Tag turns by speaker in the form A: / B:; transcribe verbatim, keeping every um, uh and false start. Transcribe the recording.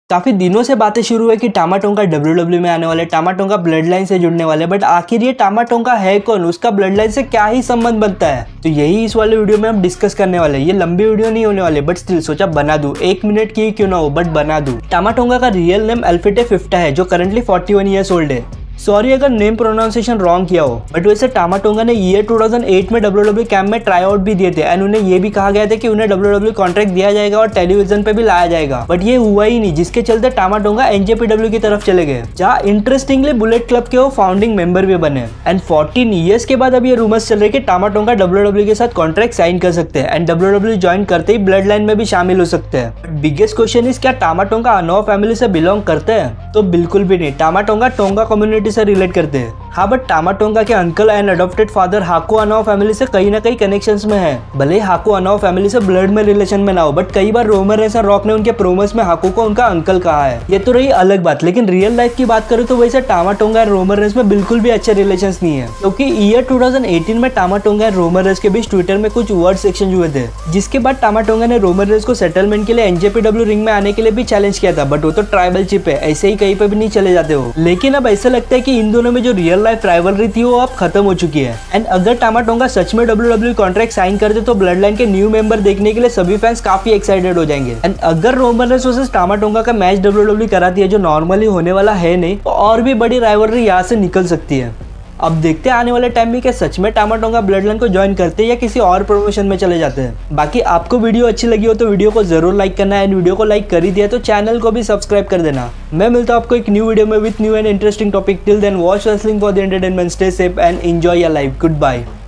A: काफी दिनों से बातें शुरू हुई कि टामा टोंगा डब्ल्यू डब्ल्यू में आने वाले, टामा टोंगा ब्लड लाइन से जुड़ने वाले, बट आखिर ये टामा टोंगा है कौन, उसका ब्लड लाइन से क्या ही संबंध बनता है, तो यही इस वाले वीडियो में हम डिस्कस करने वाले हैं। ये लंबी वीडियो नहीं होने वाली, बट स्टिल सोचा बना दूं, एक मिनट की क्यों ना हो बट बना दूं। टामा टोंगा का रियल नेम एल्फिटे फिफ्टा है, जो currently forty one years old है। सॉरी अगर नेम प्रोनाउंसिएशन रॉन्ग किया हो, बट वैसे टामा टोंगा ने ईयर टू थाउजेंड एट में डब्ल्यू डब्ल्यू कैंप में ट्राई आउट भी दिए थे एंड उन्हें ये भी कहा गया था कि उन्हें डब्ल्यू डब्ल्यू कॉन्ट्रैक्ट दिया जाएगा और टेलीविजन पे भी लाया जाएगा, बट ये हुआ ही नहीं, जिसके चलते Tama Tonga N J P W की तरफ चले गए, जहाँ इंटरेस्टिंगली बुलेट क्लब के वो फाउंडिंग मेंबर भी बने। एंड फोर्टीन ईयर्स के बाद अब ये रूमर्स चल रहे कि टामा टोंगा डब्ल्यू डब्ल्यू के साथ कॉन्ट्रैक्ट साइन कर सकते हैं एंड डब्ल्यू डब्ल्यू ज्वाइन करते ही ब्लड लाइन में भी शामिल हो सकते हैं। बिगेस्ट क्वेश्चन इज, क्या टामा टोंगा अनोवा फैमिली से बिलोंग करते हैं? तो बिल्कुल भी नहीं, टामा टोंगा टोंगा कम्युनिटी से रिलेट करते हैं। हाँ, बट टामा टोंगा के uncle and adopted father Haku Anoa'i family से कहीं ना कहीं कनेक्शंस में है। भले ही हाको अनोवा फैमिली से ब्लड में रिलेशन में ना हो, बट कई बार रोमन रेंस और रॉक ने उनके प्रोमोस में हाको को उनका अंकल कहा है। ये तो रही अलग बात, लेकिन रियल लाइफ की बात करूँ तो वैसे टामा टोंगा और रोमन रेंस में बिल्कुल भी अच्छे रिलेशन नहीं है, क्योंकि ईयर टू थाउजेंड एटीन में टामा टोंगा और रोमन रेंस के बीच ट्विटर में कुछ वर्ड्स एक्सचेंज हुए थे, जिसके बाद टामा टोंगा ने रोमन रेंस को सेटलमेंट के लिए N J P W ring में आने के लिए भी चैलेंज किया था, बट वो तो ट्राइबल चिप है, ऐसे ही कहीं पे भी नहीं चले जाते हो। लेकिन अब ऐसा लगता है कि इन दोनों में जो रियल लाइफ राइवलरी थी वो अब खत्म हो चुकी है। एंड अगर टामा टोंगा सच में डब्ल्यू डब्ल्यू कॉन्ट्रैक्ट साइन करते तो ब्लड लाइन के न्यू मेंबर देखने के लिए सभी फैंस काफी एक्साइटेड हो जाएंगे। एंड अगर Roman Reigns versus Tama Tonga का मैच डब्ल्यू डब्ल्यू कराती है, जो नॉर्मली होने वाला है नहीं, तो और भी बड़ी राइवलरी यहाँ से निकल सकती है। अब देखते हैं आने वाले टाइम में क्या सच में टामा टोंगा ब्लड लाइन को ज्वाइन करते हैं या किसी और प्रमोशन में चले जाते हैं। बाकी आपको वीडियो अच्छी लगी हो तो वीडियो को जरूर लाइक करना है, एंड वीडियो को लाइक कर ही दिया तो चैनल को भी सब्सक्राइब कर देना। मैं मिलता हूं आपको एक न्यू वीडियो में with new and interesting topic. Till then watch wrestling for the entertainment, stay safe and enjoy your life. Good bye.